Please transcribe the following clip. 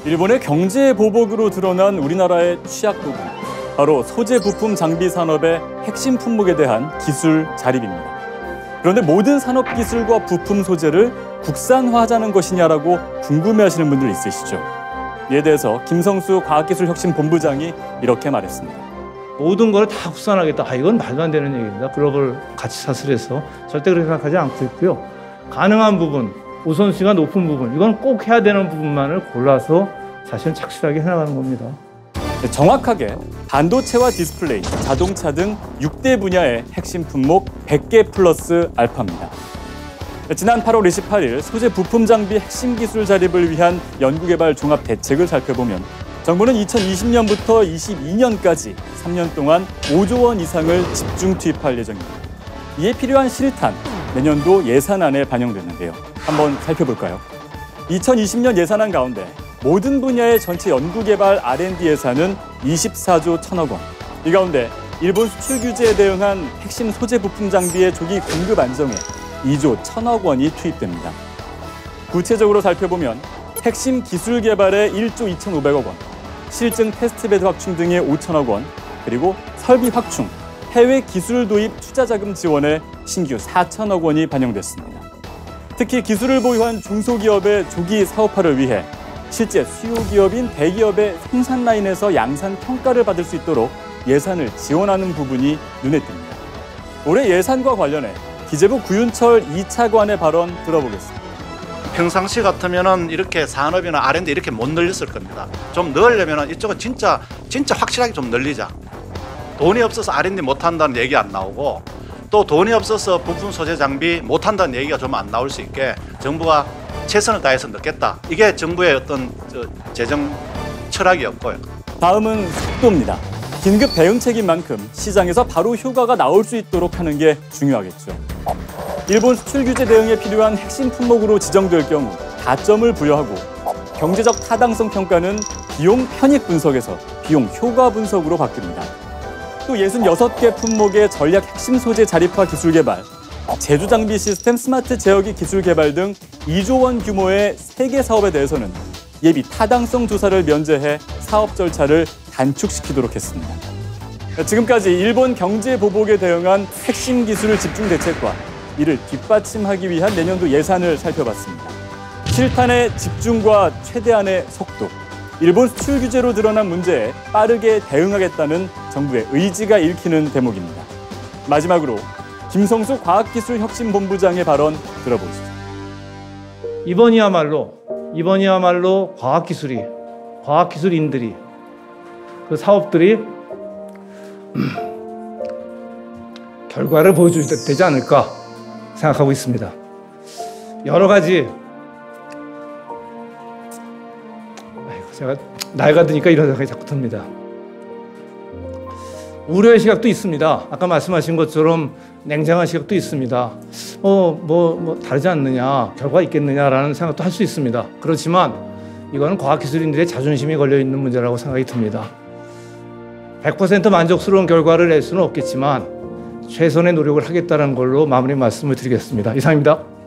일본의 경제 보복으로 드러난 우리나라의 취약 부분, 바로 소재 부품 장비 산업의 핵심 품목에 대한 기술 자립입니다. 그런데 모든 산업 기술과 부품 소재를 국산화하자는 것이냐라고 궁금해하시는 분들 있으시죠? 이에 대해서 김성수 과학기술혁신본부장이 이렇게 말했습니다. 모든 걸 다 국산하겠다. 이건 말도 안 되는 얘기입니다. 글로벌 가치 사슬에서 절대 그렇게 생각하지 않고 있고요. 가능한 부분, 우선순위가 높은 부분, 이건 꼭 해야 되는 부분만을 골라서 사실은 착실하게 해나가는 겁니다. 정확하게 반도체와 디스플레이, 자동차 등 6대 분야의 핵심 품목 100개 플러스 알파입니다. 지난 8월 28일 소재 부품 장비 핵심 기술 자립을 위한 연구개발 종합 대책을 살펴보면 정부는 2020년부터 22년까지 3년 동안 5조 원 이상을 집중 투입할 예정입니다. 이에 필요한 실탄, 내년도 예산안에 반영됐는데요. 한번 살펴볼까요? 2020년 예산안 가운데 모든 분야의 전체 연구개발 R&D 예산은 24조 1천억 원. 이 가운데 일본 수출 규제에 대응한 핵심 소재 부품 장비의 조기 공급 안정에 2조 1천억 원이 투입됩니다. 구체적으로 살펴보면 핵심 기술 개발에 1조 2,500억 원, 실증 테스트베드 확충 등의 5천억 원, 그리고 설비 확충, 해외 기술 도입 투자 자금 지원에 신규 4천억 원이 반영됐습니다. 특히 기술을 보유한 중소기업의 조기 사업화를 위해 실제 수요 기업인 대기업의 생산 라인에서 양산 평가를 받을 수 있도록 예산을 지원하는 부분이 눈에 띕니다. 올해 예산과 관련해 기재부 구윤철 2차관의 발언 들어보겠습니다. 평상시 같으면은 이렇게 산업이나 R&D 이렇게 못 늘렸을 겁니다. 좀 늘려면은 이쪽은 진짜 확실하게 좀 늘리자. 돈이 없어서 R&D 못 한다는 얘기 안 나오고 또 돈이 없어서 부품 소재 장비 못 한다는 얘기가 좀 안 나올 수 있게 정부가 최선을 다해서 넣겠다. 이게 정부의 어떤 재정 철학이었고요. 다음은 속도입니다. 긴급 대응책인 만큼 시장에서 바로 효과가 나올 수 있도록 하는 게 중요하겠죠. 일본 수출 규제 대응에 필요한 핵심 품목으로 지정될 경우 가점을 부여하고 경제적 타당성 평가는 비용 편익 분석에서 비용 효과 분석으로 바뀝니다. 또 66개 품목의 전략 핵심 소재 자립화 기술 개발, 제조 장비 시스템 스마트 제어기 기술 개발 등 2조 원 규모의 3개 사업에 대해서는 예비 타당성 조사를 면제해 사업 절차를 단축시키도록 했습니다. 지금까지 일본 경제 보복에 대응한 핵심 기술 집중 대책과 이를 뒷받침하기 위한 내년도 예산을 살펴봤습니다. 실탄의 집중과 최대한의 속도, 일본 수출 규제로 드러난 문제에 빠르게 대응하겠다는 정부의 의지가 읽히는 대목입니다. 마지막으로 김성수 과학기술혁신본부장의 발언 들어보시죠. 이번이야말로 과학기술인들이 그 사업들이 결과를 보여줘야 되지 않을까 생각하고 있습니다. 여러 가지 제가 나이가 드니까 이런 생각이 자꾸 듭니다. 우려의 시각도 있습니다. 아까 말씀하신 것처럼 냉정한 시각도 있습니다. 다르지 않느냐, 결과가 있겠느냐라는 생각도 할 수 있습니다. 그렇지만 이거는 과학기술인들의 자존심이 걸려있는 문제라고 생각이 듭니다. 100% 만족스러운 결과를 낼 수는 없겠지만 최선의 노력을 하겠다는 걸로 마무리 말씀을 드리겠습니다. 이상입니다.